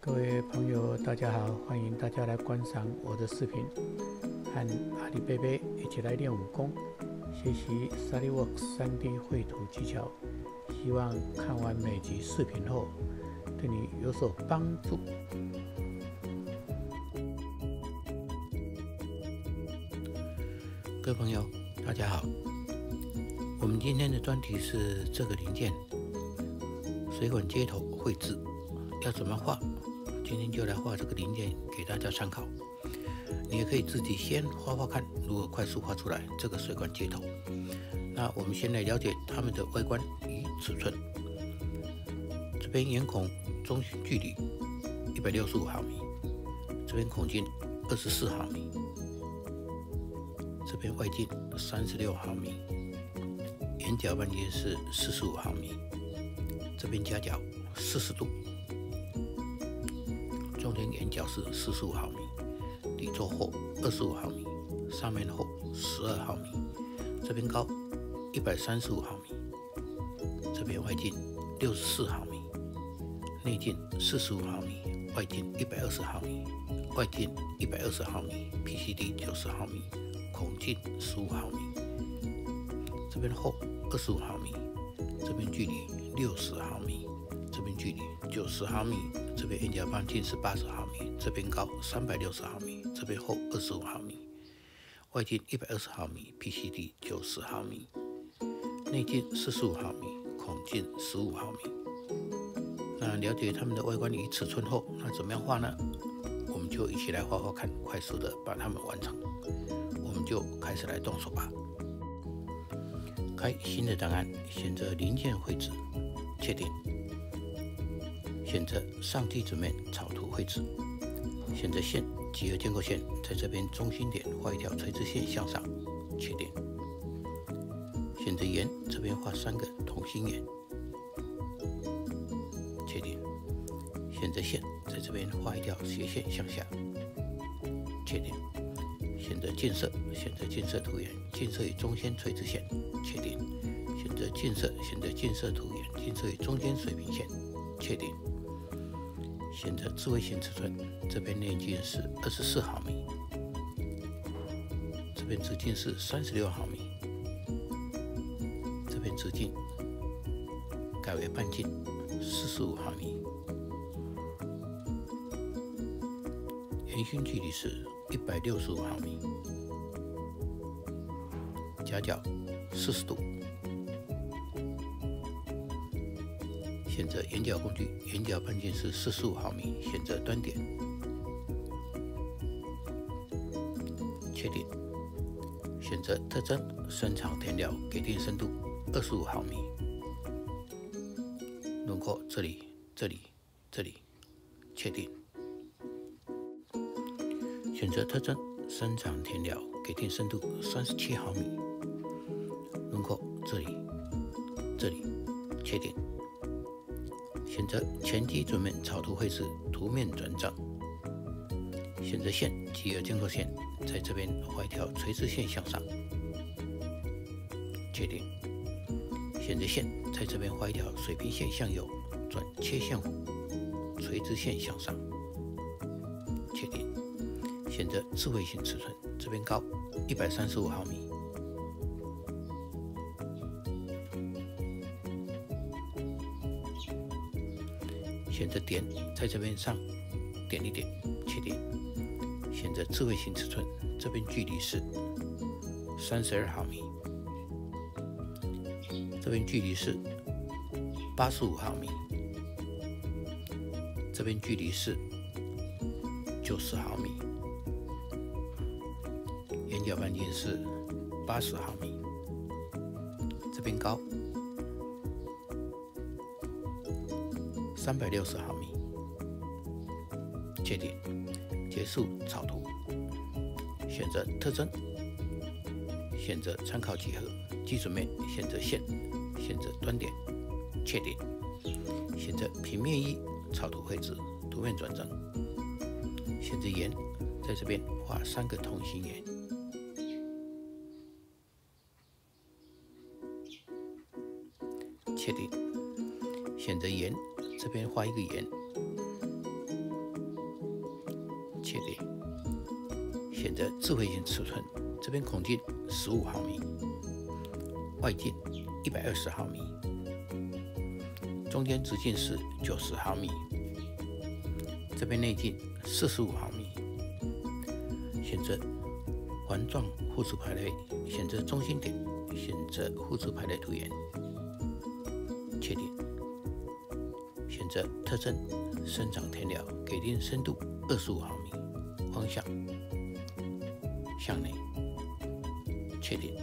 各位朋友，大家好，欢迎大家来观赏我的视频，和阿里贝贝一起来练武功，学习 Solidworks 3D 绘图技巧。希望看完每集视频后，对你有所帮助。 各位朋友，大家好。我们今天的专题是这个零件水管接头绘制要怎么画？今天就来画这个零件给大家参考。你也可以自己先画画看，如何快速画出来这个水管接头。那我们先来了解它们的外观与尺寸。这边眼孔中心距离165毫米，这边孔径24毫米，这边外径36毫米，眼角半径是45毫米，这边夹角40度，中间眼角是45毫米，底座厚25毫米，上面厚12毫米，这边高135毫米，这边外径64毫米，内径45毫米，外径120毫米，外径120毫米 ，PCD 90毫米，孔径15毫米，这边厚25毫米，这边距离60毫米，这边距离90毫米，这边眼角半径是80毫米，这边高360毫米，这边厚25毫米，外径120毫米 ，PCD 90毫米，内径45毫米，孔径15毫米。那了解它们的外观与尺寸后，那怎么样画呢？我们就一起来画画看，快速的把它们完成。我们就开始来动手吧。开新的档案，选择零件绘制，确定。选择上基准面草图绘制，选择线集合间隔线，在这边中心点画一条垂直线向上，确定。选择圆，这边画3个同心圆，确定。选择线，在这边画一条斜线向下，确定。选择近色，选择近色图眼，近色与中间垂直线，确定。选择近色，选择近色图眼，近色与中间水平线，确定。选择智慧型尺寸，这边内径是24毫米，这边直径是36毫米，这边直径改为半径45毫米，圆心距离是165毫米，夹角40度。选择眼角工具，眼角半径是45毫米，选择端点，确定。选择特征，深长填料，给定深度25毫米，轮廓这里、这里、这里，确定。选择特征，深长填料，给定深度37毫米，轮廓这里、这里，确定。选择前基准面草图绘制，图面转正。选择线集合间隔线，在这边画一条垂直线向上，确定。选择线，在这边画一条水平线向右转切线弧，垂直线向上，确定。选择智慧型尺寸，这边高135毫米。选择点，在这边上点一点，确定。选择智慧型尺寸，这边距离是32毫米，这边距离是85毫米，这边距离是90毫米，眼角半径是80毫米，这边高360毫米，确定。结束草图。选择特征，选择参考几何，基准面选择线，选择端点，确定。选择平面1草图绘制，图面转正。选择圆，在这边画3个同心圆，确定。选择圆，这边画一个圆， 择智慧型尺寸，这边孔径15毫米，外径120毫米，中间直径是90毫米，这边内径45毫米。选择环状复制排列，选择中心点，选择复制排列图源，确定。选择特征生长填料，给定深度25毫米，方向向内，确定。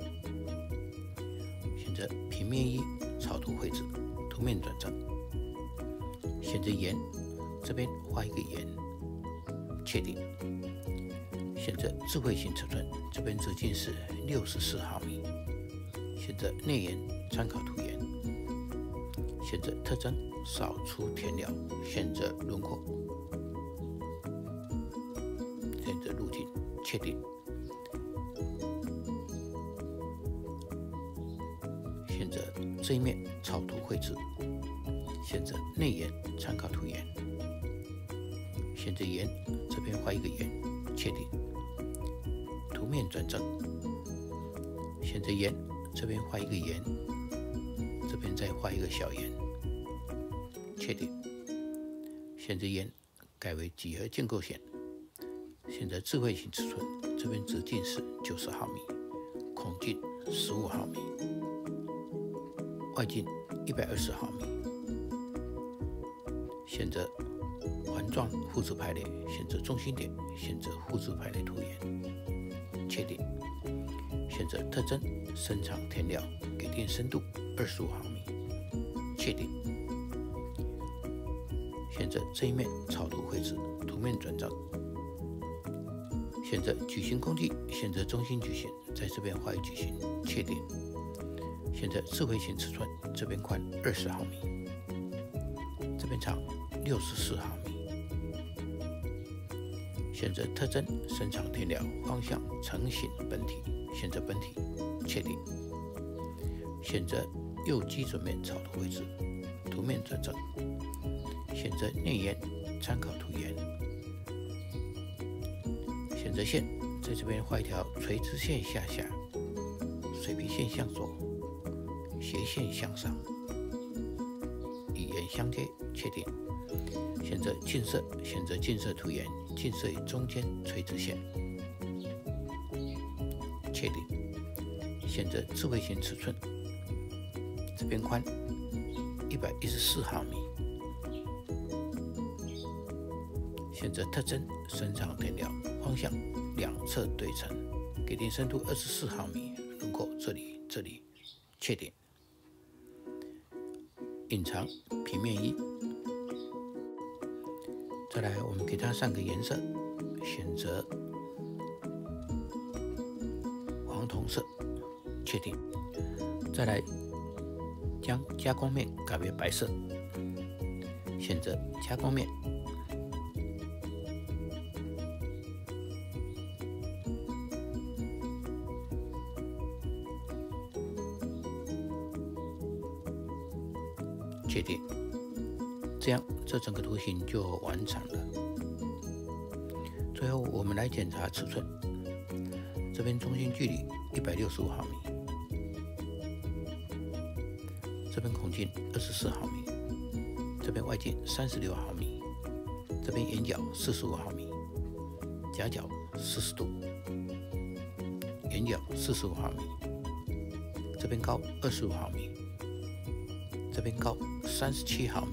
选择平面一草图绘制，图面转正，选择圆，这边画一个圆，确定。选择智慧型尺寸，这边直径是64毫米，选择内圆参考图源，选择特征扫除填料，选择轮廓，选择路径，确定。选择这一面草图绘制，选择内圆参考图源，选择圆，这边画一个圆，确定。图面转正，选择圆，这边画一个圆，这边再画一个小圆，确定。选择圆，改为几何建构线，选择智慧型尺寸，这边直径是90毫米，孔径15毫米，外径120毫米。选择环状复制排列，选择中心点，选择复制排列图源，确定。选择特征生长填料，给定深度25毫米，确定。选择这一面草图绘制，图面转正，选择矩形工具，选择中心矩形，在这边画一矩形，确定。选择智慧型尺寸，这边宽20毫米，这边长64毫米。选择特征生长填料，方向成型本体，选择本体，确定。选择右基准面草图绘制，图面转正，选择内圆参考图源，选择线，在这边画一条垂直线下，水平线向左，斜线向上，与圆相接，确定。选择近色，选择近色图源，近色与中间垂直线，确定。选择智慧型尺寸，这边宽114毫米，选择特征生长填料，方向两侧对称，给定深度24毫米，轮廓这里，确定。隐藏平面一，再来我们给它上个颜色，选择黄铜色，确定。再来将加工面改为白色，选择加工面，确定。这样这整个图形就完成了。最后我们来检查尺寸，这边中心距离165毫米，这边孔径24毫米，这边外径36毫米，这边圆角45毫米，夹角40度，圆角45毫米，这边高25毫米，这边高37毫米，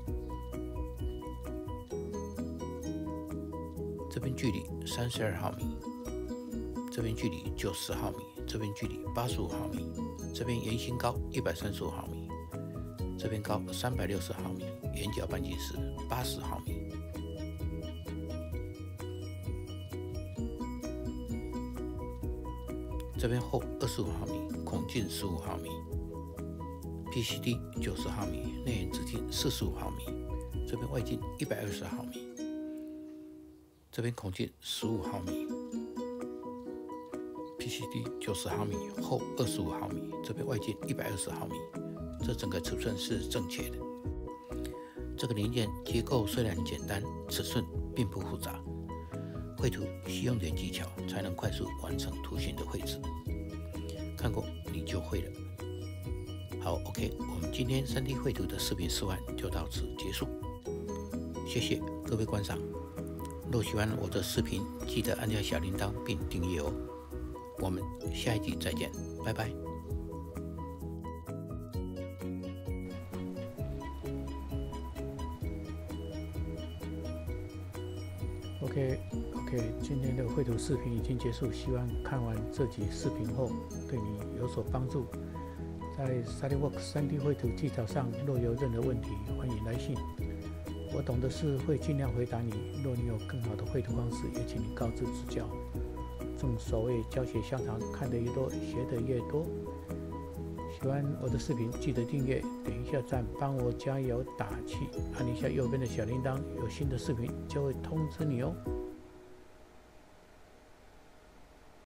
这边距离32毫米，这边距离90毫米，这边距离85毫米，这边圆心高135毫米，这边高360毫米，圆角半径是80毫米。这边厚25毫米，孔径15毫米 ，PCD 90毫米，内圆直径45毫米，这边外径120毫米，这边孔径15毫米 ，PCD 90毫米，厚25毫米，这边外径120毫米，这整个尺寸是正确的。这个零件结构虽然简单，尺寸并不复杂。 绘图需用点技巧，才能快速完成图形的绘制。看过你就会了。好 ，OK， 我们今天3D 绘图的视频示范就到此结束。谢谢各位观赏。若喜欢我的视频，记得按下小铃铛并订阅哦。我们下一集再见，拜拜。 OK， 今天的绘图视频已经结束，希望看完这集视频后对你有所帮助。在 Solidworks 3D 绘图技巧上，若有任何问题，欢迎来信。我懂的事会尽量回答你。若你有更好的绘图方式，也请你告知指教。正所谓教学相长，看得越多，学得越多。喜欢我的视频，记得订阅，点一下赞，帮我加油打气，按一下右边的小铃铛，有新的视频就会通知你哦。